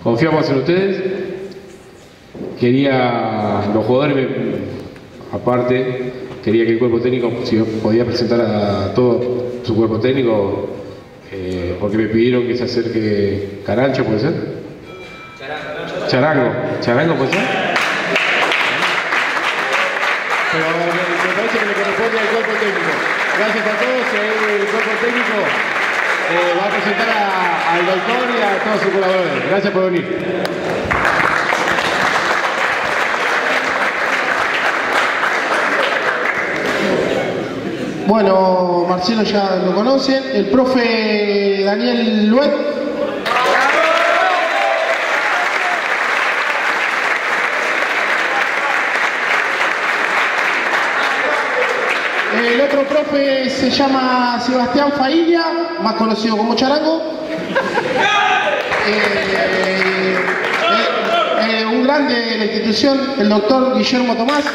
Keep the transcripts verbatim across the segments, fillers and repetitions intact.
Confiamos en ustedes. Quería, los jugadores, me, aparte, quería que el cuerpo técnico, si podía presentar a todo su cuerpo técnico, eh, porque me pidieron que se acerque Carancho, ¿puede ser? Charango. Charango, Charango, ¿puede ser? Pero me, me parece que le corresponde al cuerpo técnico. Gracias a todos, y el cuerpo técnico eh, va a presentar a, al doctor y a todos sus colaboradores. Gracias por venir. Bueno, Marcelo ya lo conoce, el profe Daniel Luet. El otro profe se llama Sebastián Failla, más conocido como Charango. Eh, eh, eh, un grande de la institución, el doctor Guillermo Tomás.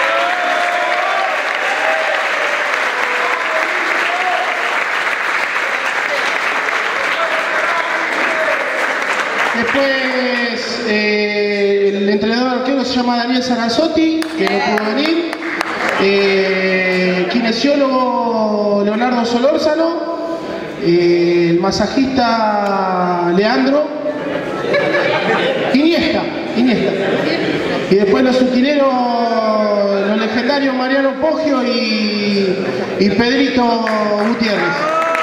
Después, eh, el entrenador arquero se llama Daniel Saranzotti, que no pudo venir. Eh, kinesiólogo Leonardo Solórzano. Eh, el masajista Leandro. Iniesta, Iniesta. Y después los utileros, los legendarios Mariano Poggio y, y Pedrito Gutiérrez.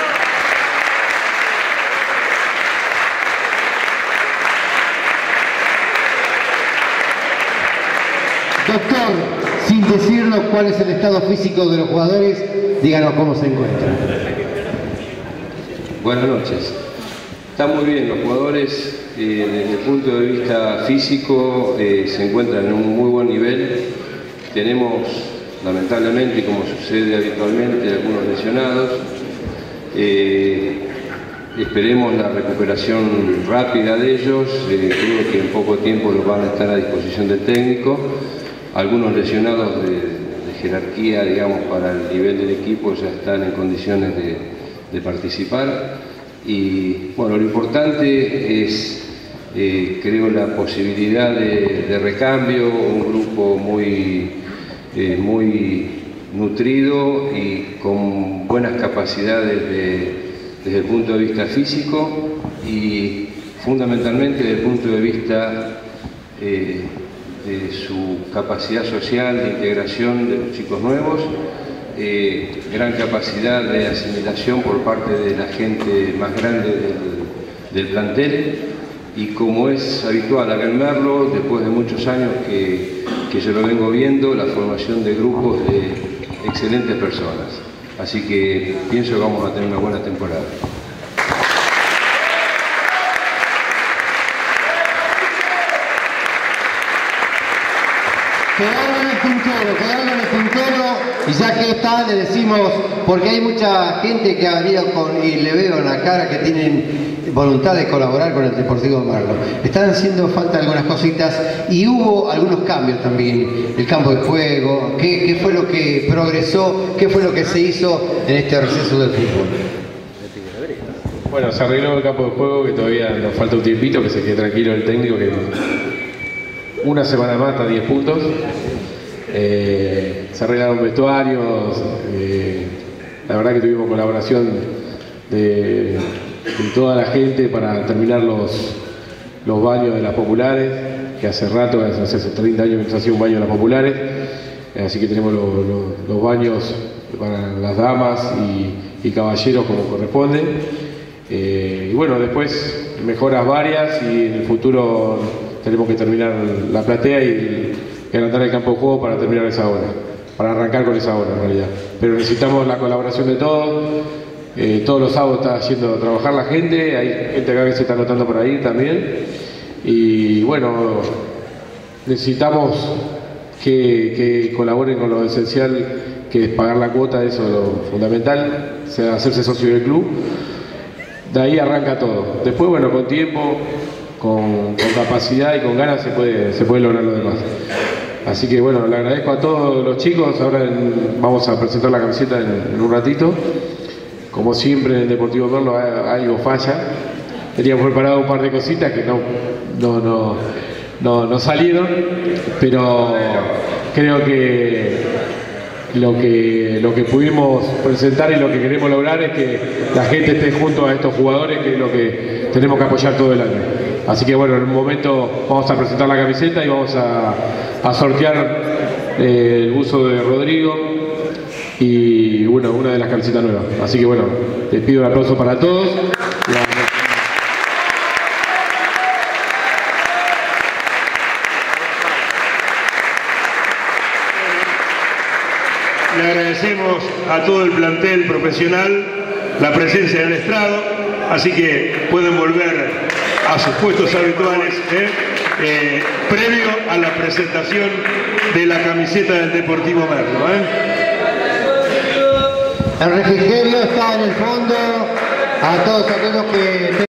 Doctor, sin decirnos cuál es el estado físico de los jugadores, díganos cómo se encuentran. Buenas noches. Están muy bien los jugadores, eh, desde el punto de vista físico eh, se encuentran en un muy buen nivel. Tenemos, lamentablemente, como sucede habitualmente, algunos lesionados. Eh, esperemos la recuperación rápida de ellos. Eh, creo que en poco tiempo los van a estar a disposición del técnico. Algunos lesionados de, de jerarquía, digamos, para el nivel del equipo ya están en condiciones de, de participar. Y bueno, lo importante es, eh, creo, la posibilidad de, de recambio, un grupo muy, eh, muy nutrido y con buenas capacidades de, desde el punto de vista físico y fundamentalmente desde el punto de vista eh, de su capacidad social, de integración de los chicos nuevos, eh, gran capacidad de asimilación por parte de la gente más grande del, del plantel, y como es habitual acá en Merlo, después de muchos años que, que yo lo vengo viendo, la formación de grupos de excelentes personas. Así que pienso que vamos a tener una buena temporada. Quedaron en el tintero, quedaron en el tintero, y ya que está, le decimos, porque hay mucha gente que ha venido con, y le veo en la cara que tienen voluntad de colaborar con el Deportivo Merlo. Están haciendo falta algunas cositas y hubo algunos cambios también. El campo de juego, ¿qué, qué fue lo que progresó? ¿Qué fue lo que se hizo en este receso del fútbol? Bueno, se arregló el campo de juego, que todavía nos falta un tiempito, que se quede tranquilo el técnico, que una semana más hasta diez puntos. Eh, se arreglaron vestuarios, eh, la verdad que tuvimos colaboración de, de toda la gente para terminar los, los baños de las populares, que hace rato, hace treinta años que se hacía un baño de las populares, eh, así que tenemos los, los, los baños para las damas y, y caballeros como corresponde. Eh, y bueno, después mejoras varias, y en el futuro tenemos que terminar la platea y agrandar el campo de juego para terminar esa obra, para arrancar con esa obra en realidad. Pero necesitamos la colaboración de todos. Eh, todos los sábados está yendo a trabajar la gente, hay gente acá que se está anotando por ahí también. Y bueno, necesitamos que, que colaboren con lo esencial, que es pagar la cuota, eso es lo fundamental, sea, hacerse socio del club. De ahí arranca todo. Después, bueno, con tiempo, con, con capacidad y con ganas se puede, se puede lograr lo demás. Así que bueno, le agradezco a todos los chicos. Ahora en, vamos a presentar la camiseta en, en un ratito. Como siempre en el Deportivo Merlo algo falla, teníamos preparado un par de cositas que no, no, no, no, no salieron, pero creo que lo que lo que pudimos presentar y lo que queremos lograr es que la gente esté junto a estos jugadores, que es lo que tenemos que apoyar todo el año. Así que bueno, en un momento vamos a presentar la camiseta y vamos a, a sortear eh, el buzo de Rodrigo y bueno, una de las camisetas nuevas. Así que bueno, les pido un aplauso para todos. Le agradecemos a todo el plantel profesional la presencia en el estrado, así que pueden volver a sus puestos habituales ¿eh? Eh, previo a la presentación de la camiseta del Deportivo Merlo. ¿eh? El refrigerio está en el fondo, a todos aquellos que